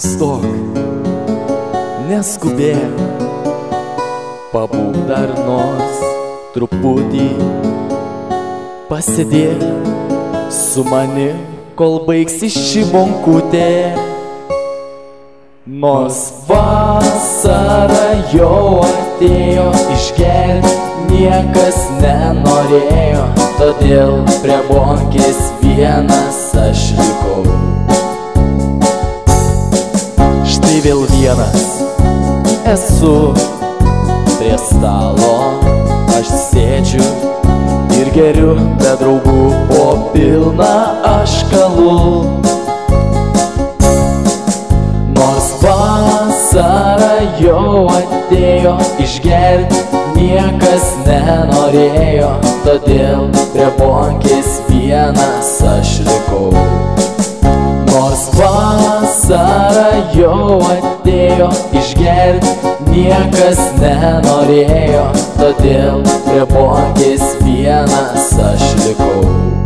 Sustok, neskubėk, pabūk dar nors truputį, pasėdėk su manim, kol baigsis ši bonkutė. Nors vasara jau atėjo, išgerti niekas nenorėjo, todėl prie bonkės vienas aš likau. Štai vėl vienas esu prie stalo, aš sėdžiu ir geriu be draugų, o pilna aš kalu. Nors vasara jau atėjo, išgerti niekas nenorėjo, todėl prie bonkės vienas aš likau. Nors vasara jau atėjo, išgerti niekas nenorėjo, todėl prie bonkės vienas aš likau.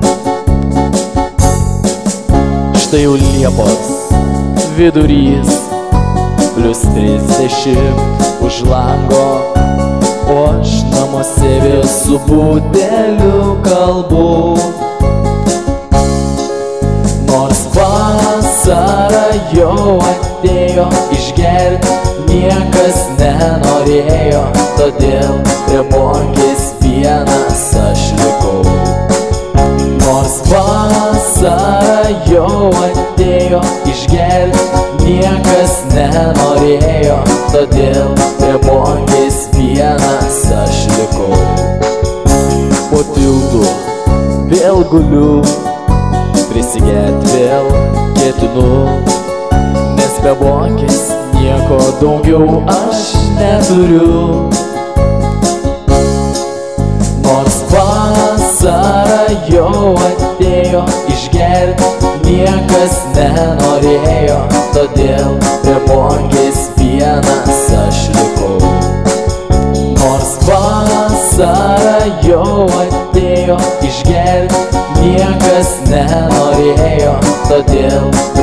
Štai jau Liepos vidurys, plius 30 už lango, o aš namuose vėl su buteliu kalbu. Nors vasara jau atėjo, išgerti niekas nenorėjo, todėl prie bonkės vienas aš likau. Nors vasara jau atėjo, išgerti niekas nenorėjo, todėl prie bonkės vienas aš likau. Po tiltu vėl guliu, prisigert vėl ketinu, nes be bonkės nieko daugiau aš neturiu. Nors vasara jau atėjo, išgerti niekas nenorėjo, todėl prie bonkės vienas aš likau. Nors vasara jau atėjo, išgerti niekas nenorėjo, todėl